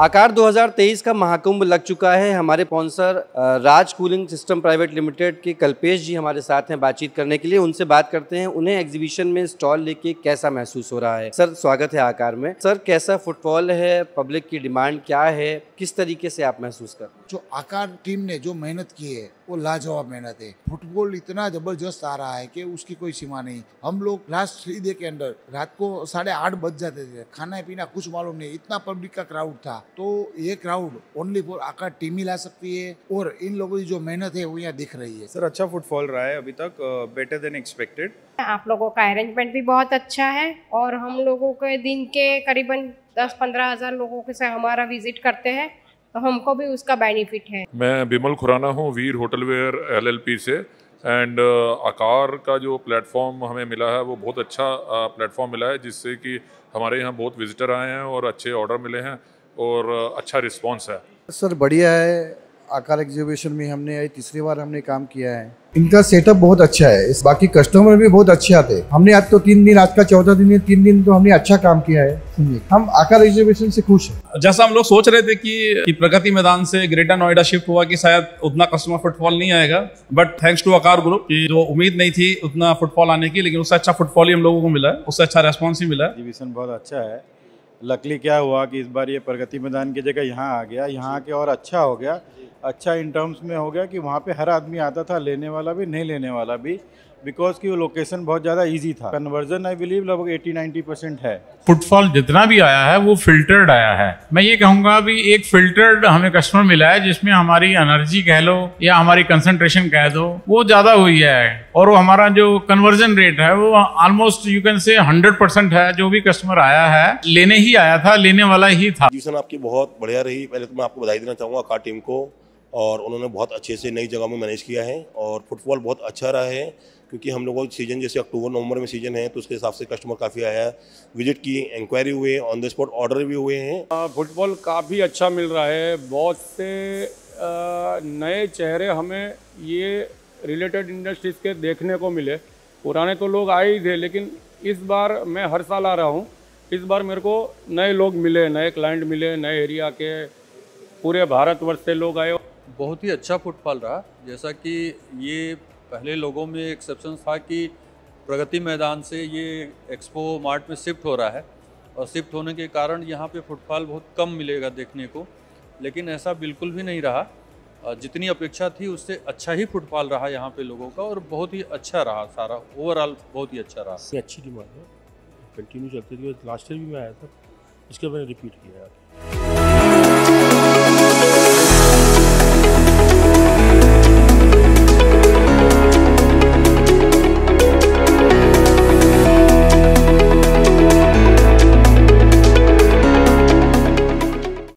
आकार 2023 का महाकुंभ लग चुका है। हमारे sponsor Raj cooling system private limited के कल्पेश जी हमारे साथ हैं बातचीत करने के लिए। उनसे बात करते हैं उन्हें एग्जीबिशन में स्टॉल लेके कैसा महसूस हो रहा है। सर, स्वागत है आकार में। सर, कैसा फुटफॉल है, पब्लिक की डिमांड क्या है, किस तरीके से आप महसूस कर रहे हैं? जो आकार टीम ने जो मेहनत की है वो लाजवाब मेहनत है। फुटबॉल इतना जबरदस्त आ रहा है कि उसकी कोई सीमा नहीं। हम लोग लास्ट 3 डे के अंदर रात को 8:30 बज जाते थे, खाना पीना कुछ मालूम नहीं, इतना पब्लिक का क्राउड था। तो ये crowd only for Aakar team ही ला सकती है और इन लोगों की जो मेहनत है वो यहाँ दिख रही है। सर, अच्छा फुटफॉल रहा है अभी तक, बेटर देन एक्सपेक्टेड। आप लोगों का अरेंजमेंट भी बहुत अच्छा है और हम लोगों के दिन के करीबन 10-15 हज़ार लोगों के से हमारा विजिट करते हैं, तो हमको भी उसका बेनिफिट है। मैं बिमल खुराना हूँ वीर होटलवेयर LLP से। एंड आकार का जो प्लेटफॉर्म हमें मिला है वो बहुत अच्छा प्लेटफॉर्म मिला है, जिससे कि हमारे यहाँ बहुत विजिटर आए हैं और अच्छे ऑर्डर मिले हैं और अच्छा रिस्पांस है। सर बढ़िया है। आकार एग्जीबिशन में हमने तीसरी बार हमने काम किया है। इनका सेटअप बहुत अच्छा है। इस बाकी कस्टमर भी बहुत अच्छे आते हैं। हमने आज तो 3 दिन, आज का 14 दिन है, 3 दिन तो हमने अच्छा काम किया है। हम आकार एग्जीबिशन से खुश हैं। जैसा हम लोग सोच रहे थे कि प्रगति मैदान से ग्रेटर नोएडा शिफ्ट हुआ कि शायद उतना कस्टमर फुटफॉल नहीं आएगा, but thanks to Aakar group की जो उम्मीद नहीं थी उतना फुटफॉल आने की, लेकिन उससे अच्छा फुटफॉल ही हम लोगों को मिला है, उससे अच्छा रेस्पॉन्स ही मिला है। एग्जीबिशन बहुत अच्छा है। लकली क्या हुआ कि इस बार ये प्रगति मैदान की जगह यहाँ आ गया, यहाँ आके और अच्छा हो गया। अच्छा इन टर्म्स में हो गया कि वहाँ पे हर आदमी आता था, लेने वाला भी नहीं लेने वाला भी, बिकॉज कि वो लोकेशन बहुत ज़्यादा इजी था। कन्वर्जन आई बिलीव लगभग 80-90% है। फुटफॉल जितना भी आया है वो फिल्टर्ड आया है। मैं ये कहूँगा भी एक फिल्टर्ड हमें कस्टमर मिला है, जिसमें हमारी एनर्जी कह लो या हमारी कंसंट्रेशन कह दो वो ज़्यादा हुई है, और वो हमारा जो कन्वर्जन रेट है वो ऑलमोस्ट यू कैन से 100% है। जो भी कस्टमर आया है लेने ही आया था, लेने वाला ही था। एग्जीबिशन आपकी बहुत बढ़िया रही। पहले तो मैं आपको बधाई देना चाहूँगा आकार टीम को, और उन्होंने बहुत अच्छे से नई जगह में मैनेज किया है और फुटफॉल बहुत अच्छा रहा है, क्योंकि हम लोगों का सीजन जैसे अक्टूबर-नवंबर में सीजन है तो उसके हिसाब से कस्टमर काफ़ी आया है, विजिट की, इंक्वायरी हुए, ऑन द स्पॉट ऑर्डर भी हुए हैं। फुटबॉल काफ़ी अच्छा मिल रहा है। बहुत से नए चेहरे हमें ये रिलेटेड इंडस्ट्रीज़ के देखने को मिले। पुराने तो लोग आए ही थे, लेकिन इस बार मैं हर साल आ रहा हूँ, इस बार मेरे को नए लोग मिले, नए क्लाइंट मिले, नए एरिया के, पूरे भारतवर्ष से लोग आए। बहुत ही अच्छा फुटफॉल रहा। जैसा कि ये पहले लोगों में एक्सेप्शन था कि प्रगति मैदान से ये एक्सपो मार्ट में शिफ्ट हो रहा है, और शिफ्ट होने के कारण यहाँ पे फुटफॉल बहुत कम मिलेगा देखने को, लेकिन ऐसा बिल्कुल भी नहीं रहा। जितनी अपेक्षा थी उससे अच्छा ही फुटफॉल रहा यहाँ पे लोगों का, और बहुत ही अच्छा रहा सारा ओवरऑल, बहुत ही अच्छा रहा। अच्छी डिमांड है, कंटिन्यू चलती थी। लास्ट ईयर भी मैं आया था, इसके मैंने रिपीट किया है।